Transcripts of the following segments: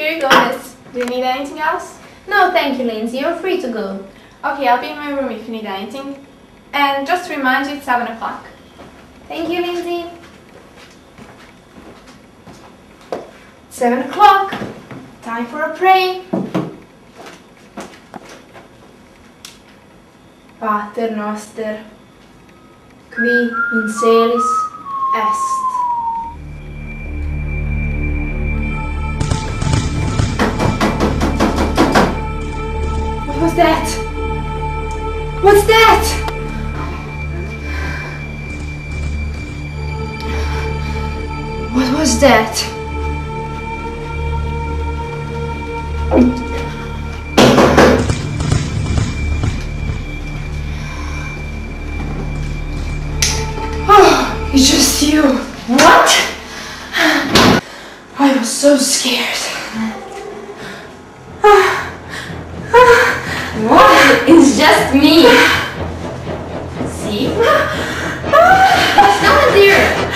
Here you go, miss. Do you need anything else? No, thank you, Lindsay. You're free to go. Okay, I'll be in my room if you need anything. And just to remind you, it's 7 o'clock. Thank you, Lindsay. 7 o'clock. Time for a pray. Pater noster, qui in celis est. What was that? What's that? What was that? Oh, it's just you. What? I was so scared. What? It's just me. See? There's no one there.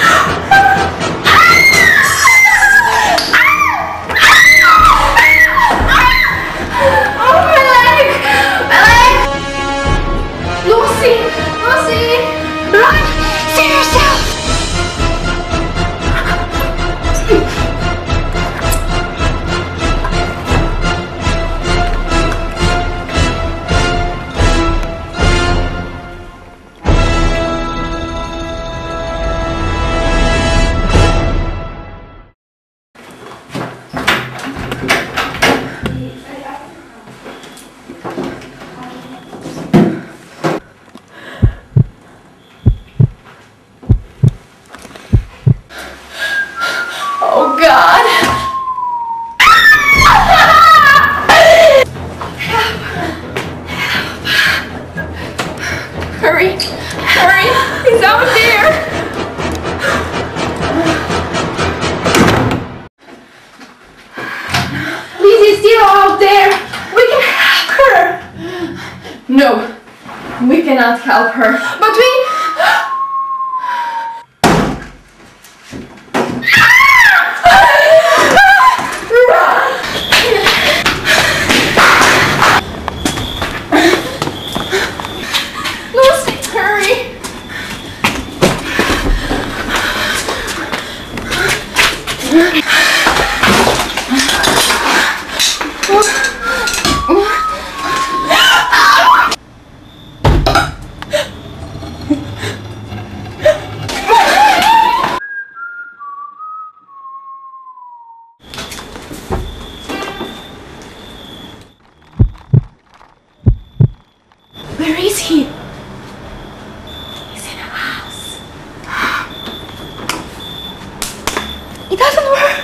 Oh God! Hurry! Hurry! He's out there! Lizzie's still out there! We can help her! No, we cannot help her. But we... Where is he? He's in a house. It doesn't work.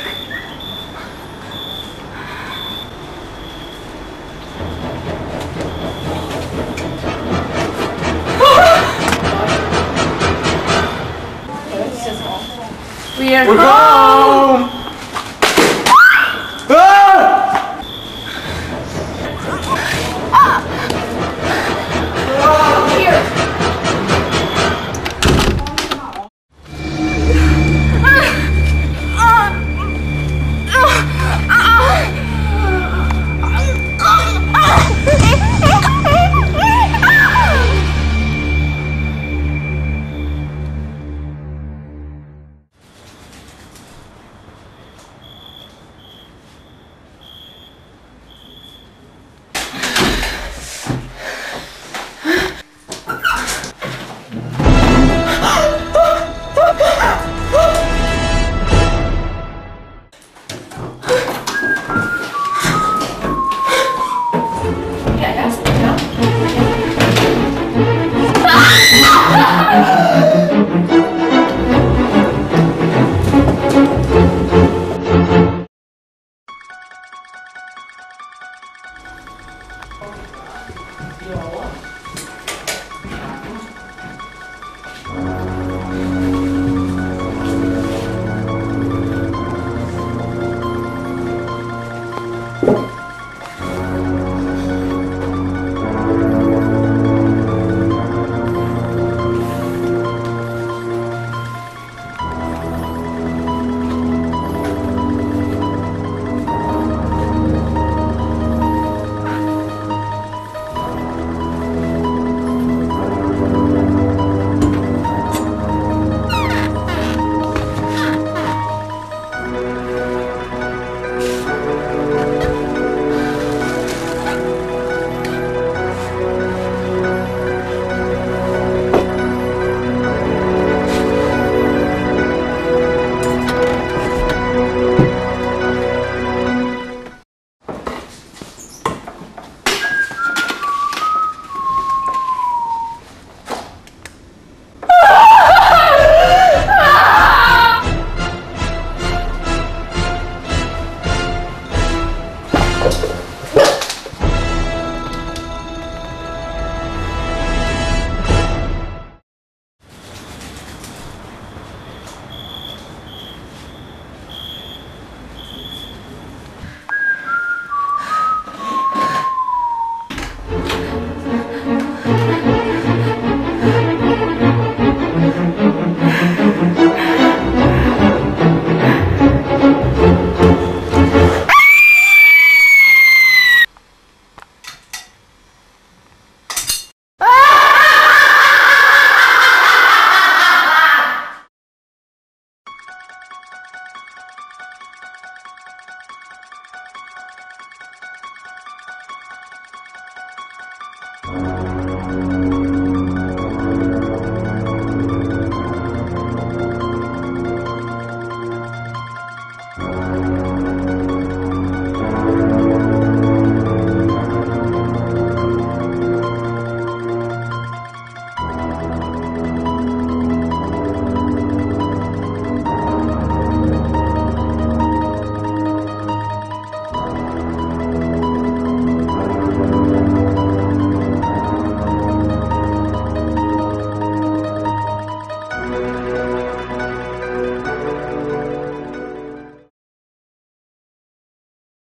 We are home.